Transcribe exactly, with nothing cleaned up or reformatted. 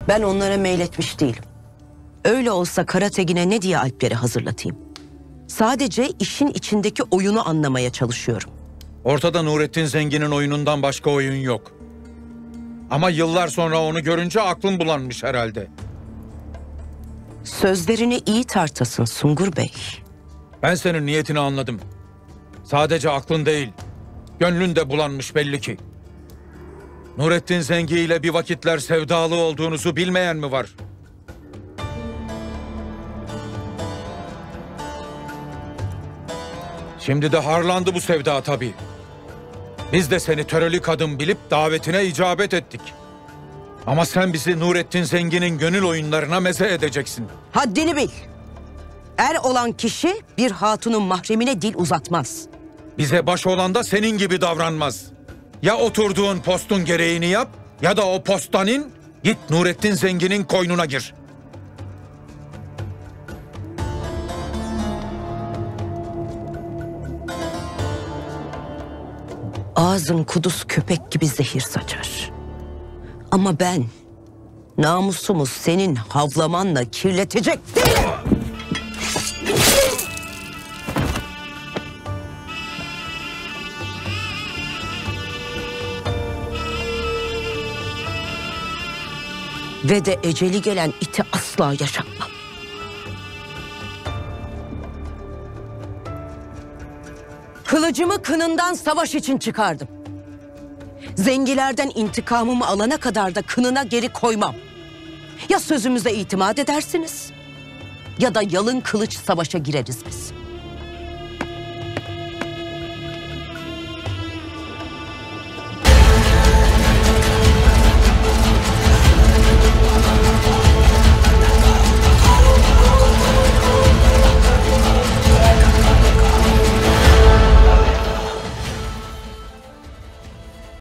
Ben onlara meyletmiş değilim. Öyle olsa Karategin'e ne diye alpleri hazırlatayım? Sadece işin içindeki oyunu anlamaya çalışıyorum. Ortada Nurettin Zengin'in oyunundan başka oyun yok. Ama yıllar sonra onu görünce aklın bulanmış herhalde. Sözlerini iyi tartasın Sungur Bey. Ben senin niyetini anladım. Sadece aklın değil, gönlün de bulanmış belli ki. Nurettin Zengi ile bir vakitler sevdalı olduğunuzu bilmeyen mi var? Şimdi de harlandı bu sevda tabii. Biz de seni töreli kadın bilip davetine icabet ettik. Ama sen bizi Nurettin Zengin'in gönül oyunlarına meze edeceksin. Haddini bil. Er olan kişi bir hatunun mahremine dil uzatmaz. Bize baş olan da senin gibi davranmaz. Ya oturduğun postun gereğini yap ya da o postan in, git Nurettin Zengin'in koynuna gir. Ağzın kuduz köpek gibi zehir saçar. Ama ben namusumu senin havlamanla kirletecek değilim. Ve de eceli gelen iti asla yaşatmam. Kılıcımı kınından savaş için çıkardım. Zengilerden intikamımı alana kadar da kınına geri koymam. Ya sözümüze itimat edersiniz ya da yalın kılıç savaşa gireriz biz.